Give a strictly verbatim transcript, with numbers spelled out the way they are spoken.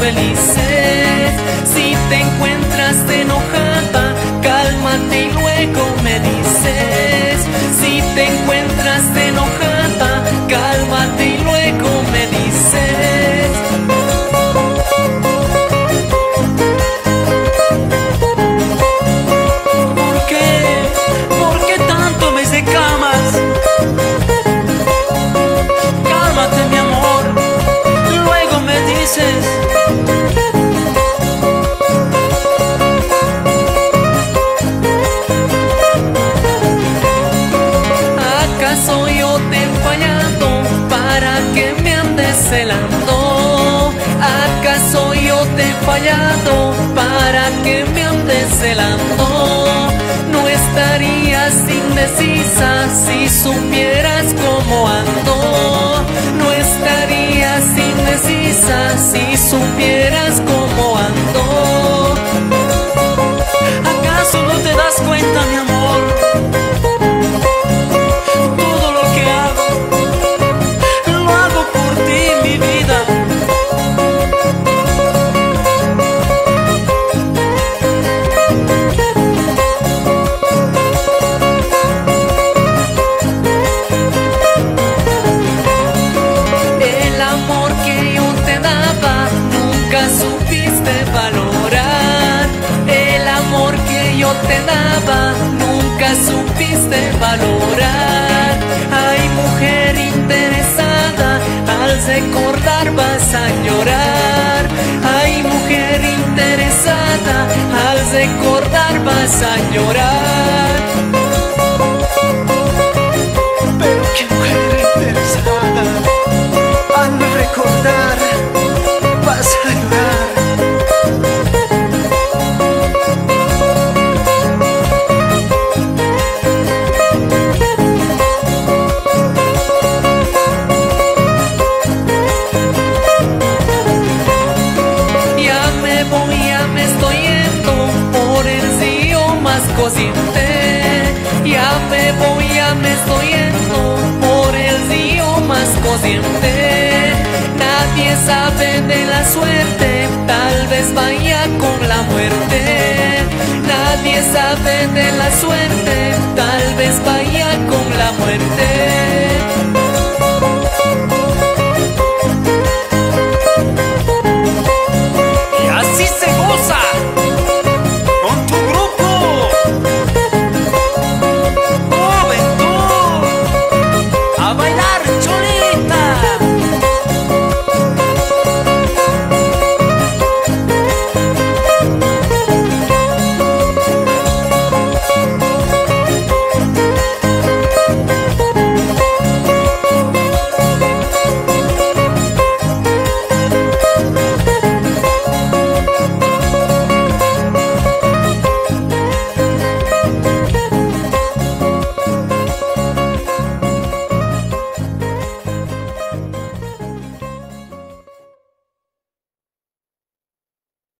felices. Si te encuentras enojada, cálmate y luego me dices. Si te encuentras enojada, cálmate y luego me dices. ¿Por qué? ¿Por qué tanto me reclamas? Cálmate, mi amor, luego me dices. ¿Acaso yo te he fallado para que me andes celando? ¿Acaso yo te he fallado para que me andes celando? No estarías indecisa si supieras cómo ando. No estarías indecisa si supieras cómo ando. ¿Acaso no te das cuenta, mi amor? Todo lo que hago, lo hago por ti, mi vida. El amor que yo te daba nunca supiste valorar. El amor que yo te daba nunca supiste valorar. Ay, mujer interesada, al recordar vas a llorar. Ay, mujer interesada, al recordar vas a llorar. Pero qué mujer interesada, al recordar vas a llorar. Ya me voy, ya me estoy yendo por el río más cociente. Ya me voy, ya me estoy yendo por el río más cociente. Nadie sabe de la suerte, tal vez vaya con la muerte. Nadie sabe de la suerte, tal vez vaya con la muerte.